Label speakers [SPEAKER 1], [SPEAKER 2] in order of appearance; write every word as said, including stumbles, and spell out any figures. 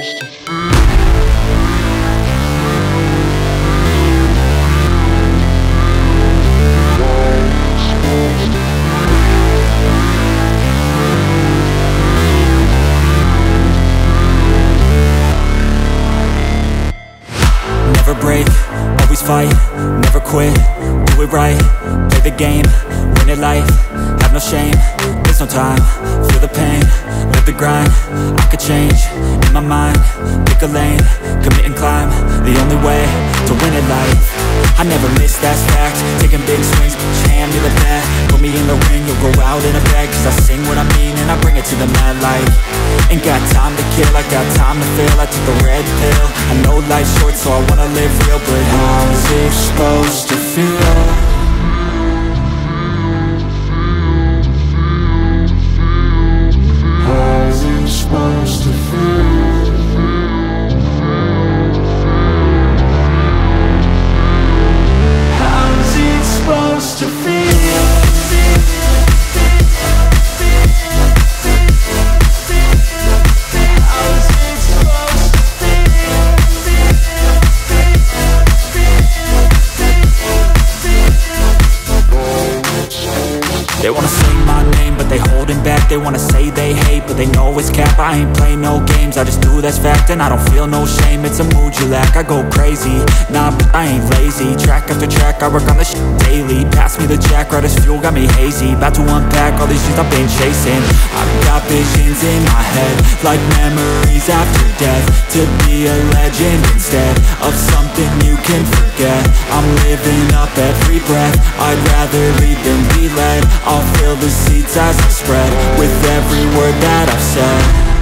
[SPEAKER 1] supposed to feel?
[SPEAKER 2] Never break, always fight, never quit, do it right, play the game, win it life, have no shame, there's no time, feel the pain, live the grind, I could change, in my mind, pick a lane, commit and climb, the only way to win it life. I never miss, that's fact, taking big swings, hand me the bat, put me in the ring, you'll go out in a bag, cause I sing what I mean and I bring it to the mad light. Ain't got time to kill, I got time to feel, I took the red pill, I know life's short so I wanna live real, but how's it supposed to feel? How's it supposed to feel? How's it supposed to feel? They wanna say my name, but they holding back. They wanna say they hate, but they know it's cap. I ain't play no games, I just do, that's fact. And I don't feel no shame, it's a mood you lack. I go crazy, nah, but I ain't lazy. Track after track, I work on this shit daily. Pass me the jack, right as fuel, got me hazy. About to unpack all these things I've been chasing. I've got visions in my head, like memories after death. To be a legend instead of something you can forget. I'm living up every breath, I'd rather lead than be led. I'll fill the seats as I spread with every word that I've said.